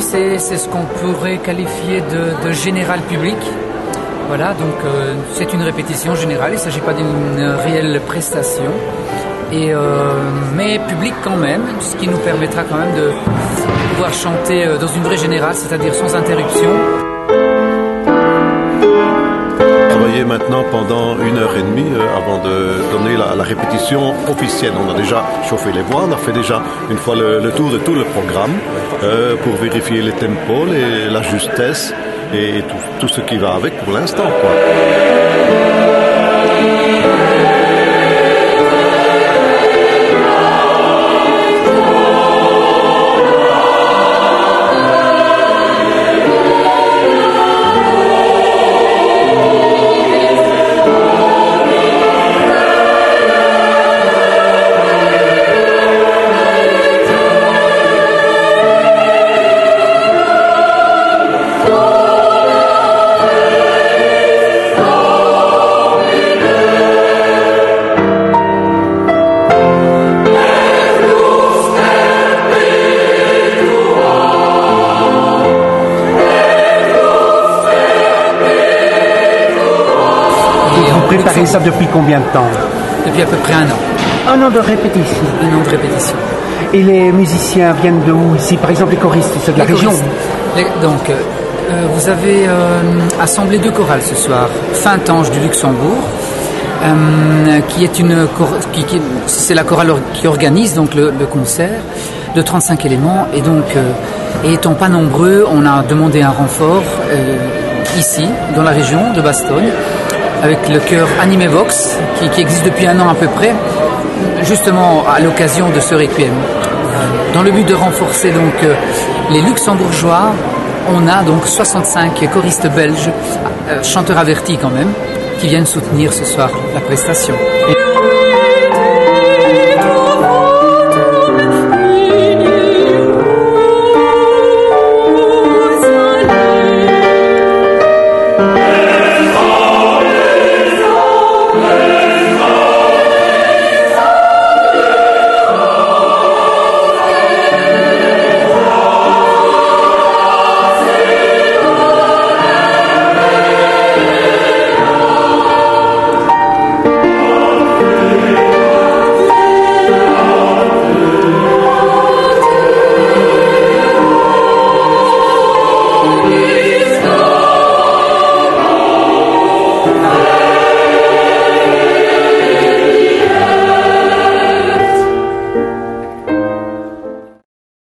c'est ce qu'on pourrait qualifier de général public. Voilà, donc c'est une répétition générale, il ne s'agit pas d'une réelle prestation, mais public quand même, ce qui nous permettra quand même de pouvoir chanter dans une vraie générale, c'est-à-dire sans interruption. Travailler maintenant pendant 1h30 avant de donner la répétition officielle. On a déjà chauffé les voix, on a fait déjà une fois le tour de tout le programme pour vérifier les tempos, la justesse et tout ce qui va avec pour l'instant, quoi. Vous préparez ça depuis combien de temps? Depuis à peu près 1 an. 1 an de répétition. 1 an de répétition. Et les musiciens viennent de où ici? Par exemple, les choristes, c'est de la région. Donc, vous avez assemblé 2 chorales ce soir. Fintange du Luxembourg, qui est c'est la chorale qui organise donc le concert de 35 éléments. Et donc, étant pas nombreux, on a demandé un renfort ici, dans la région de Bastogne, avec le chœur Animevox, qui existe depuis 1 an à peu près, justement à l'occasion de ce requiem. Dans le but de renforcer donc les luxembourgeois, on a donc 65 choristes belges, chanteurs avertis quand même, qui viennent soutenir ce soir la prestation.